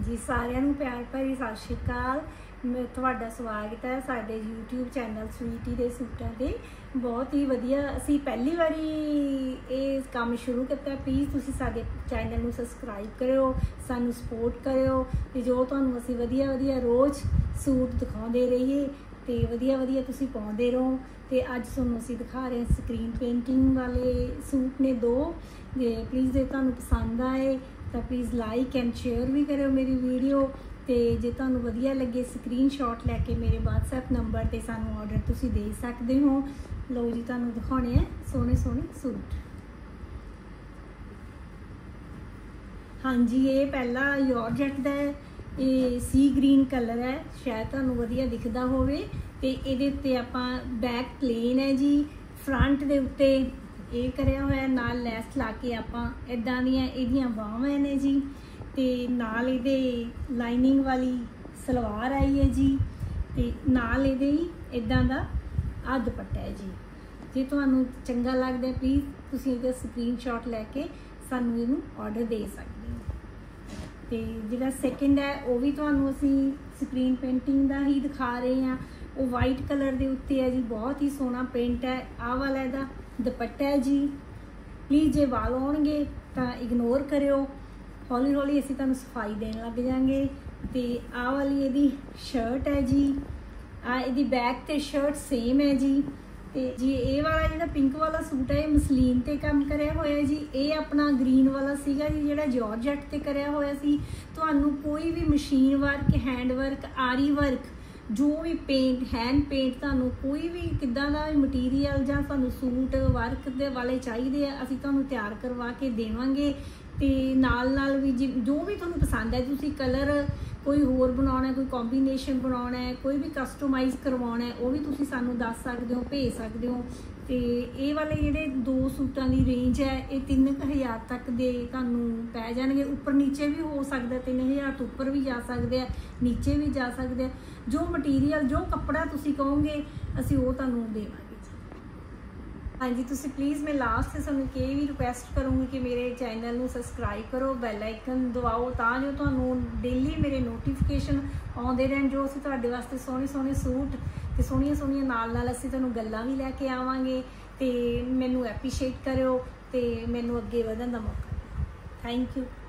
जी सारिਆਂ ਨੂੰ प्यार भरी सत श्री अकाल। ਤੁਹਾਡਾ ਸਵਾਗਤ है साडे YouTube चैनल स्वीटी दे सूटां ते। बहुत ही वधिया असी पहली बारी ये काम शुरू किया। प्लीज़ तुसी साडे चैनल नूं सबसक्राइब करियो, सानू सपोर्ट करियो ते जो तुहानूं असी वधिया वधिया रोज़ सूट दिखाउंदे रहिए ते वधिया वधिया तुसी पाउंदे रहो। ते अज तुहानूं असी दिखा रहे हैं स्क्रीन पेंटिंग वाले सूट ने दो। प्लीज़ जे तुहानूं पसंद आए तो प्लीज़ लाइक एंड शेयर भी करो मेरी वीडियो। तो जे तुहानूं वधिया लगे स्क्रीनशॉट लैके मेरे WhatsApp नंबर ते सानू ऑर्डर तुसी दे सकते हो। लो जी तुहानूं दिखाने हैं सोहने सोहने सूट। हाँ जी ये पहला जॉर्जेट दा ये सी ग्रीन कलर है, शायद तुहानूं वधिया दिखदा होवे। ते इहदे उत्ते आपां बैक प्लेन है जी, फ्रंट दे उत्ते ये करया होया नाल लैस ला के आपां इदां दियां इहदियां बाहां ने जी। ते नाल इहदे लाइनिंग वाली सलवार आई है जी, ते नाल इहदे इदां दा आ दुपट्टा है जी। जे तुहानूं चंगा लगदा प्लीज़ तुसीं इहदा स्क्रीनशॉट लैके सानूं इहनूं ऑर्डर दे सकदे हो। ते जिहड़ा सैकेंड है वो भी तुहानूं असीं स्क्रीन पेंटिंग दा ही दिखा रहे हैं। वो वाइट कलर दे उत्ते है जी, बहुत ही सोहना पेंट है। आ वाला इहदा दुपट्टा है जी। प्लीज़ जे वाल आउणगे तां इग्नोर करियो, हौली हौली असीं तुहानूं सफाई देण लग जांगे। ते आ वाली इहदी शर्ट है जी, आ इहदी बैक ते शर्ट सेम है जी। ते जी ये वाला जिहड़ा पिंक वाला सूट है मसलीन ते काम करया होया जी। ये अपना ग्रीन वाला सीगा जी जिहड़ा जॉर्जेट ते करया होया सी। तुहानूं कोई भी मशीन वर्क, हैंड वर्क, आरी वर्क, जो भी पेंट हैंड पेंट तुहानूं कोई भी किद्दां दा मटीरियल जां तुहानूं सूट वर्क दे वाले चाहिए असीं तुहानूं तैयार करवा के देवांगे। ते नाल नाल भी जो भी तुहानूं पसंद है तुसीं कलर कोई होर बनाउणा है, कोई कॉम्बीनेशन बनाउणा है, कोई भी कस्टमाइज़ करवाउणा है वो भी तुसीं सानूं दस सकदे हो, भेज सकदे हो। ते ये वाले जिहड़े दो सूटां दी रेंज है ये 3000 तक दे तुहानूं पै जाणगे। उपर नीचे भी हो सकदा, 3000 तो उपर भी जा सकदे आ, नीचे भी जा सकदे आ। जो मटीरियल जो कपड़ा तुसीं कहोगे असीं वो तुहानूं देवांगे। हाँ जी तुसी प्लीज़ मैं लास्ट से तुहानूं ये भी रिक्वेस्ट करूँगी कि मेरे चैनल नूं सबसक्राइब करो, बैल आइकन दबाओ तां जो तुहानूं डेली मेरे नोटिफिकेशन आउंदे रहन। जो असीं तुहाडे वास्ते सोहणे सोहणे सूट ते सोहणियां सोहणियां नाल असीं तुहानूं गल्लां भी लैके आवांगे। ते मैनूं एप्रीशिएट करियो ते मैनूं अगे वधण दा मौका दिओ। Thank you.